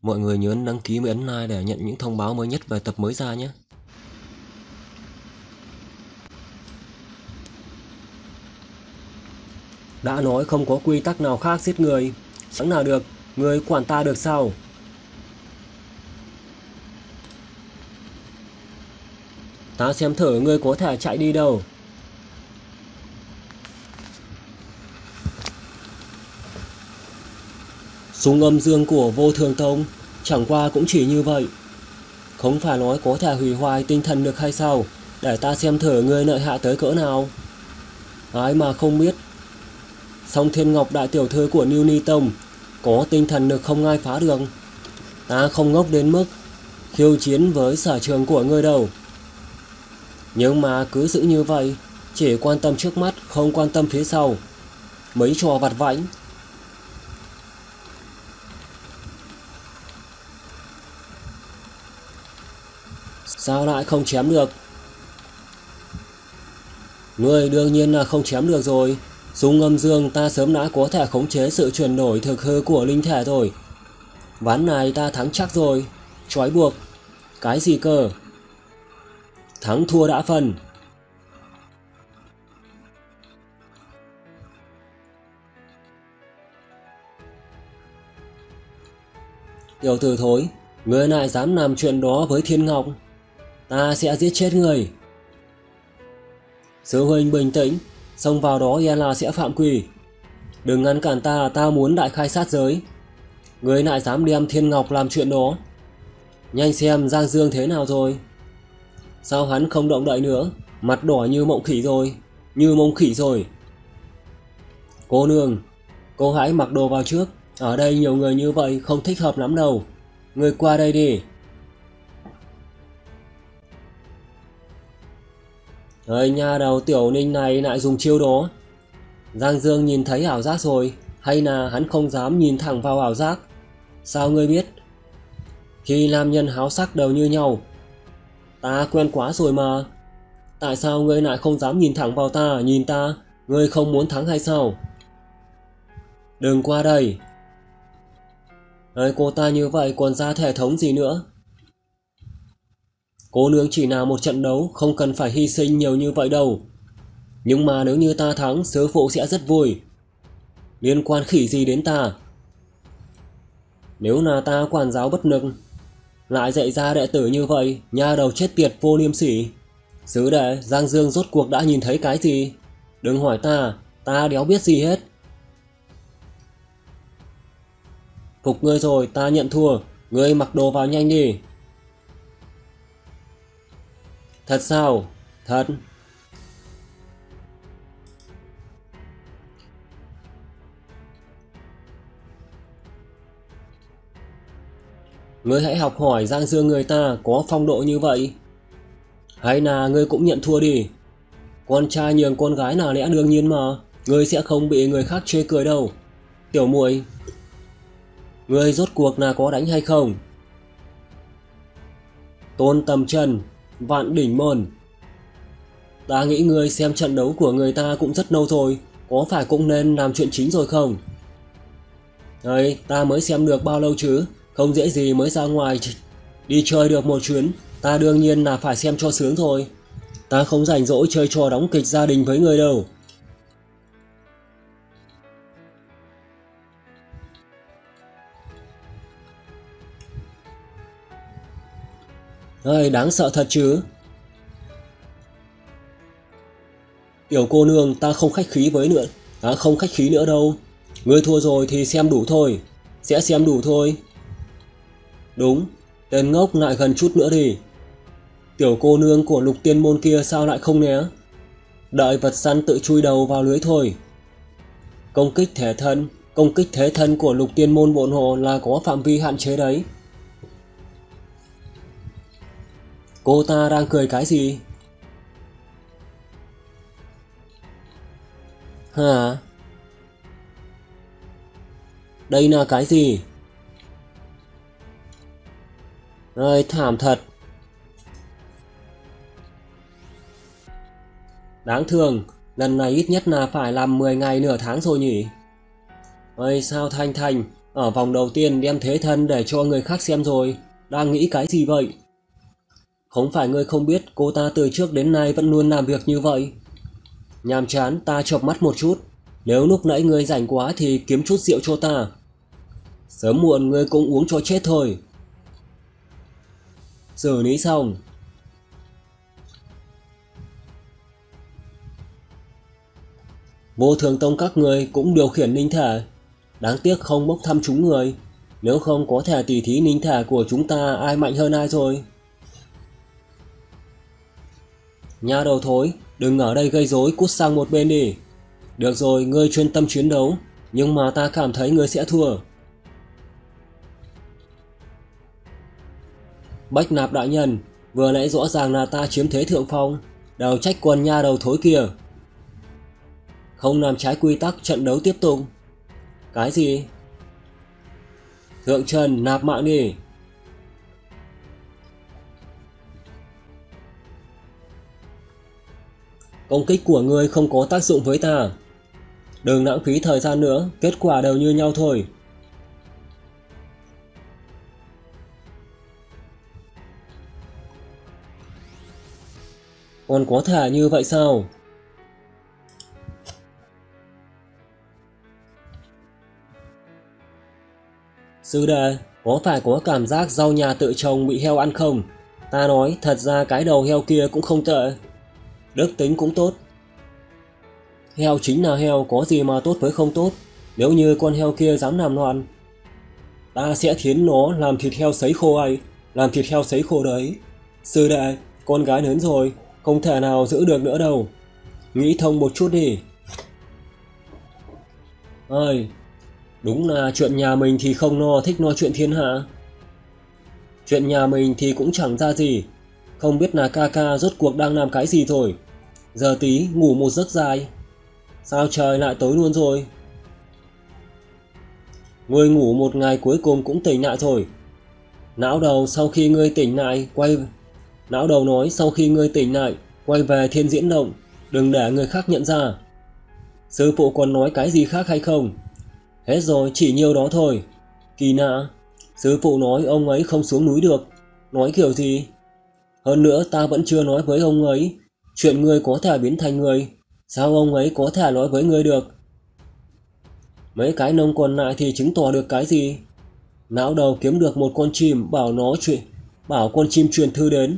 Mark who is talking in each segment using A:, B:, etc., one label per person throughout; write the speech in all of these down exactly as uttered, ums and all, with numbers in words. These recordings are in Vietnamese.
A: Mọi người nhớ đăng ký và ấn like để nhận những thông báo mới nhất về tập mới ra nhé. Đã nói không có quy tắc nào khác giết người. Chẳng nào được, người quản ta được sao? Ta xem thử ngươi có thể chạy đi đâu. Súng âm dương của Vô Thường Tông chẳng qua cũng chỉ như vậy. Không phải nói có thể hủy hoại tinh thần được hay sao? Để ta xem thử ngươi lợi hại tới cỡ nào. Ai mà không biết, Song Thiên Ngọc đại tiểu thư của Niu Ni Tông có tinh thần được không ai phá được. Ta không ngốc đến mức khiêu chiến với sở trường của ngươi đâu. Nhưng mà cứ giữ như vậy, chỉ quan tâm trước mắt, không quan tâm phía sau. Mấy trò vặt vãnh. Sao lại không chém được? Ngươi đương nhiên là không chém được rồi. Súng âm dương ta sớm đã có thể khống chế sự chuyển đổi thực hư của linh thể rồi. Ván này ta thắng chắc rồi. Trói buộc. Cái gì cơ? Thắng thua đã phân. Tiểu tử thối, ngươi lại dám làm chuyện đó với Thiên Ngọc, ta sẽ giết chết ngươi. Sư huynh bình tĩnh, xông vào đó e là sẽ phạm quy. Đừng ngăn cản ta, ta muốn đại khai sát giới. Ngươi lại dám đem Thiên Ngọc làm chuyện đó. Nhanh xem Giang Dương thế nào rồi. Sao hắn không động đậy nữa? Mặt đỏ như mộng khỉ rồi. Như mông khỉ rồi. Cô nương, cô hãy mặc đồ vào trước. Ở đây nhiều người như vậy không thích hợp lắm đâu. Ngươi qua đây đi. Ơi nha đầu Tiểu Ninh này lại dùng chiêu đó. Giang Dương nhìn thấy ảo giác rồi. Hay là hắn không dám nhìn thẳng vào ảo giác? Sao ngươi biết? Khi nam nhân háo sắc đều như nhau. Ta quen quá rồi mà. Tại sao ngươi lại không dám nhìn thẳng vào ta? Nhìn ta, ngươi không muốn thắng hay sao? Đừng qua đây. Ơi cô ta như vậy còn ra thể thống gì nữa? Cô nương chỉ là một trận đấu, không cần phải hy sinh nhiều như vậy đâu. Nhưng mà nếu như ta thắng, sư phụ sẽ rất vui. Liên quan khỉ gì đến ta? Nếu là ta quản giáo bất lực, lại dạy ra đệ tử như vậy, nha đầu chết tiệt vô liêm sỉ. Sứ đệ, Giang Dương rốt cuộc đã nhìn thấy cái gì? Đừng hỏi ta, ta đéo biết gì hết. Phục ngươi rồi, ta nhận thua. Ngươi mặc đồ vào nhanh đi. Thật sao? Thật. Ngươi hãy học hỏi Giang Dương người ta có phong độ như vậy. Hay là ngươi cũng nhận thua đi. Con trai nhường con gái là lẽ đương nhiên mà. Ngươi sẽ không bị người khác chê cười đâu. Tiểu muội, ngươi rốt cuộc là có đánh hay không? Tôn Tầm Trần, Vạn Đỉnh Môn. Ta nghĩ ngươi xem trận đấu của người ta cũng rất lâu rồi. Có phải cũng nên làm chuyện chính rồi không? Đấy, ta mới xem được bao lâu chứ. Không dễ gì mới ra ngoài đi chơi được một chuyến. Ta đương nhiên là phải xem cho sướng rồi. Ta không rảnh rỗi chơi trò đóng kịch gia đình với người đâu. Ơi, đáng sợ thật chứ. Tiểu cô nương, ta không khách khí với nữa. Ta không khách khí nữa đâu. Ngươi thua rồi thì xem đủ thôi. Sẽ xem đủ thôi. Đúng, tên ngốc lại gần chút nữa đi. Tiểu cô nương của Lục Tiên Môn kia sao lại không né? Đợi vật săn tự chui đầu vào lưới thôi. Công kích thể thân, công kích thế thân của Lục Tiên Môn bọn họ là có phạm vi hạn chế đấy. Cô ta đang cười cái gì? Hả? Đây là cái gì? Ơi thảm thật. Đáng thương, lần này ít nhất là phải làm mười ngày nửa tháng rồi nhỉ. Ơi sao Thanh Thanh, Ở vòng đầu tiên đem thế thân để cho người khác xem rồi, đang nghĩ cái gì vậy? Không phải ngươi không biết cô ta từ trước đến nay vẫn luôn làm việc như vậy. Nhàm chán, ta chợp mắt một chút. Nếu lúc nãy ngươi rảnh quá thì kiếm chút rượu cho ta. Sớm muộn ngươi cũng uống cho chết thôi. Xử lý xong. Vô Thường Tông các người cũng điều khiển linh thể. Đáng tiếc không bốc thăm chúng người. Nếu không có thể tỉ thí linh thể của chúng ta ai mạnh hơn ai rồi. Nha đầu thối, đừng ở đây gây rối, cút sang một bên đi. Được rồi, ngươi chuyên tâm chiến đấu, nhưng mà ta cảm thấy ngươi sẽ thua. Bách Nạp đại nhân, vừa nãy rõ ràng là ta chiếm thế thượng phong, đều trách quần nha đầu thối kia. Không làm trái quy tắc, trận đấu tiếp tục. Cái gì? Thượng Trần, nạp mạng đi. Công kích của ngươi không có tác dụng với ta. Đừng lãng phí thời gian nữa, kết quả đều như nhau thôi. Còn có thể như vậy sao? Sư đệ, có phải có cảm giác rau nhà tự trồng bị heo ăn không? Ta nói, thật ra cái đầu heo kia cũng không tệ. Đức tính cũng tốt. Heo chính là heo, có gì mà tốt với không tốt. Nếu như con heo kia dám làm loạn, ta sẽ thiến nó làm thịt heo sấy khô ấy. Làm thịt heo sấy khô đấy. Sư đệ, con gái lớn rồi, không thể nào giữ được nữa đâu. Nghĩ thông một chút đi. Ơi, đúng là chuyện nhà mình thì không no, thích no chuyện thiên hạ. Chuyện nhà mình thì cũng chẳng ra gì. Không biết là ca ca rốt cuộc đang làm cái gì rồi. Giờ tí ngủ một giấc dài. Sao trời lại tối luôn rồi? Ngươi ngủ một ngày cuối cùng cũng tỉnh lại rồi. Não đầu sau khi ngươi tỉnh lại quay Não đầu nói sau khi ngươi tỉnh lại quay về thiên diễn động, đừng để người khác nhận ra. Sư phụ còn nói cái gì khác hay không? Hết rồi, chỉ nhiêu đó thôi. Kỳ lạ, sư phụ nói ông ấy không xuống núi được. Nói kiểu gì? Hơn nữa ta vẫn chưa nói với ông ấy chuyện ngươi có thể biến thành người. Sao ông ấy có thể nói với ngươi được? Mấy cái nông còn lại thì chứng tỏ được cái gì? Não đầu kiếm được một con chim, bảo nó chuyện bảo con chim truyền thư đến.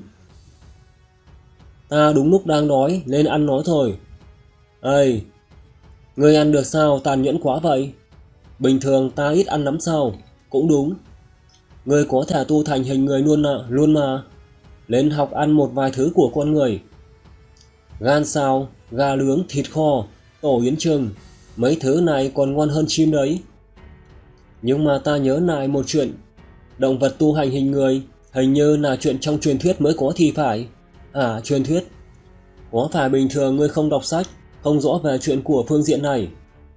A: Ta đúng lúc đang đói, lên ăn nó thôi. Ây, ngươi ăn được sao, tàn nhẫn quá vậy. Bình thường ta ít ăn lắm sao? Cũng đúng. Ngươi có thể tu thành hình người luôn à, luôn mà. Lên học ăn một vài thứ của con người. Gan xào, gà nướng, thịt kho, tổ yến trừng. Mấy thứ này còn ngon hơn chim đấy. Nhưng mà ta nhớ lại một chuyện. Động vật tu hành hình người, hình như là chuyện trong truyền thuyết mới có thì phải. À, truyền thuyết. Có phải bình thường ngươi không đọc sách, không rõ về chuyện của phương diện này?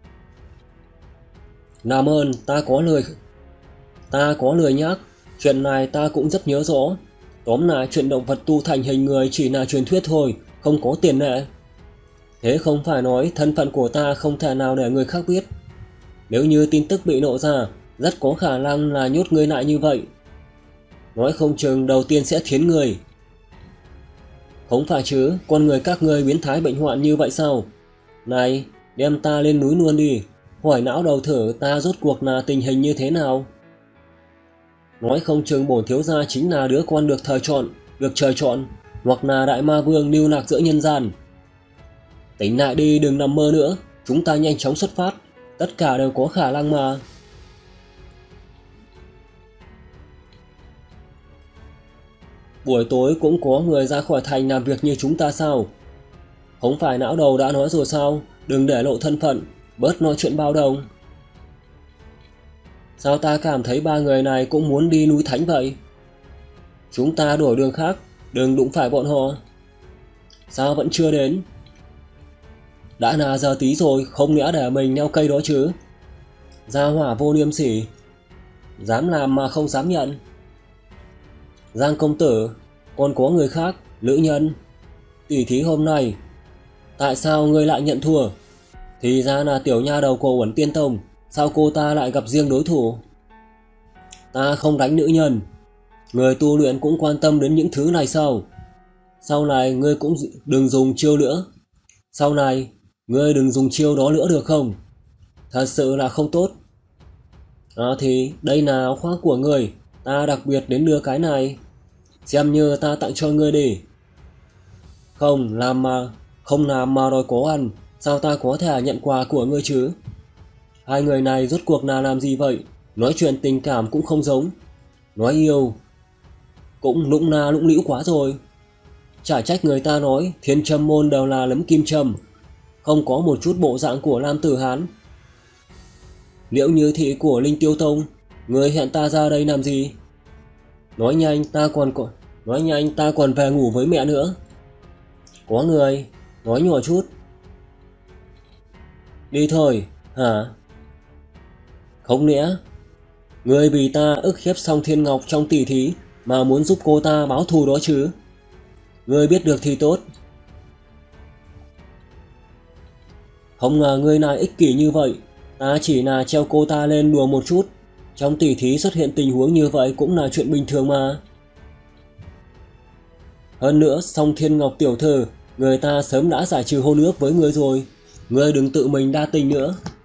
A: Làm ơn, ta có lời Ta có lời nhắc. Chuyện này ta cũng rất nhớ rõ. Tóm lại chuyện động vật tu thành hình người chỉ là truyền thuyết thôi, không có tiền lệ. Thế không phải nói thân phận của ta không thể nào để người khác biết. Nếu như tin tức bị lộ ra, rất có khả năng là nhốt ngươi lại như vậy. Nói không chừng đầu tiên sẽ thiến người. Không phải chứ, con người các ngươi biến thái bệnh hoạn như vậy sao? Này, đem ta lên núi luôn đi. Hỏi não đầu thử ta rốt cuộc là tình hình như thế nào. Nói không chừng bổn thiếu gia chính là đứa con được thời chọn, được trời chọn, hoặc là đại ma vương lưu lạc giữa nhân gian. Tỉnh lại đi, đừng nằm mơ nữa. Chúng ta nhanh chóng xuất phát. Tất cả đều có khả năng mà. Buổi tối cũng có người ra khỏi thành làm việc như chúng ta sao? Không phải não đầu đã nói rồi sao? Đừng để lộ thân phận, bớt nói chuyện bao đồng. Sao ta cảm thấy ba người này cũng muốn đi núi Thánh vậy? Chúng ta đổi đường khác, đừng đụng phải bọn họ. Sao vẫn chưa đến? Đã là giờ tí rồi, không lẽ để mình leo cây đó chứ? Gia hỏa vô liêm sỉ. Dám làm mà không dám nhận. Giang công tử, còn có người khác, nữ nhân. Tỷ thí hôm nay, tại sao ngươi lại nhận thua? Thì ra là tiểu nha đầu của Uẩn Tiên Tông. Sao cô ta lại gặp riêng đối thủ? ta không đánh nữ nhân. Người tu luyện cũng quan tâm đến những thứ này sao? Sau này ngươi cũng đừng dùng chiêu nữa. Sau này, ngươi đừng dùng chiêu đó nữa được không? Thật sự là không tốt. À thì đây là áo khoác của ngươi, ta đặc biệt đến đưa cái này. Xem như ta tặng cho ngươi đi. Không làm mà, không làm mà đòi có ăn, sao ta có thể nhận quà của ngươi chứ? Hai người này rốt cuộc là làm gì vậy? Nói chuyện tình cảm cũng không giống. Nói yêu cũng lũng na lũng lĩu quá rồi. Chả trách người ta nói thiên châm môn đều là lấm kim châm, không có một chút bộ dạng của nam tử Hán. Liễu Như Thị của Linh Tiêu Tông, người hẹn ta ra đây làm gì? Nói nhanh ta còn nói nhanh ta còn về ngủ với mẹ nữa. Có người nói nhỏ chút. Đi thôi hả? Không lẽ người vì ta ức hiếp Song Thiên Ngọc trong tỷ thí mà muốn giúp cô ta báo thù đó chứ? Ngươi biết được thì tốt. Không ngờ ngươi này ích kỷ như vậy. Ta chỉ là treo cô ta lên đùa một chút. Trong tỷ thí xuất hiện tình huống như vậy cũng là chuyện bình thường mà. Hơn nữa Song Thiên Ngọc tiểu thư, người ta sớm đã giải trừ hôn ước với ngươi rồi. Ngươi đừng tự mình đa tình nữa.